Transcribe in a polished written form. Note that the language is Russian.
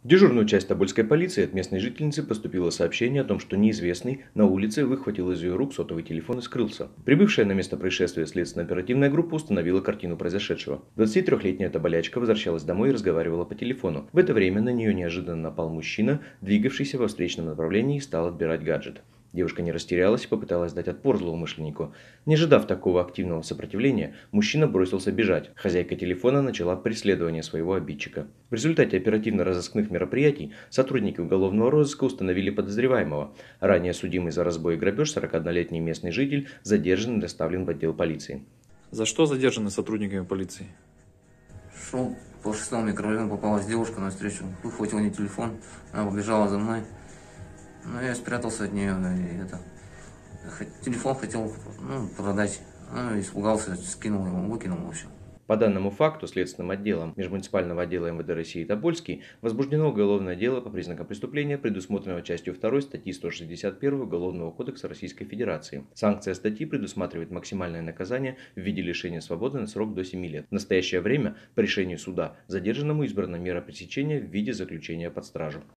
В дежурную часть Тобольской полиции от местной жительницы поступило сообщение о том, что неизвестный на улице выхватил из ее рук сотовый телефон и скрылся. Прибывшая на место происшествия следственно-оперативная группа установила картину произошедшего. 23-летняя тоболячка возвращалась домой и разговаривала по телефону. В это время на нее неожиданно напал мужчина, двигавшийся во встречном направлении, и стал отбирать гаджет. Девушка не растерялась и попыталась дать отпор злоумышленнику. Не ожидав такого активного сопротивления, мужчина бросился бежать. Хозяйка телефона начала преследование своего обидчика. В результате оперативно-розыскных мероприятий сотрудники уголовного розыска установили подозреваемого. Ранее судимый за разбой и грабеж 41-летний местный житель задержан и доставлен в отдел полиции. За что задержаны сотрудниками полиции? Шел по 6-му микрорайону, попалась девушка навстречу, выхватил мне телефон, она побежала за мной. Ну, я спрятался от нее, телефон хотел продать, испугался, скинул его, выкинул, в общем. По данному факту следственным отделом Межмуниципального отдела МВД России Тобольский возбуждено уголовное дело по признакам преступления, предусмотренного частью 2 статьи 161 Уголовного кодекса Российской Федерации. Санкция статьи предусматривает максимальное наказание в виде лишения свободы на срок до 7 лет. В настоящее время по решению суда задержанному избрана мера пресечения в виде заключения под стражу.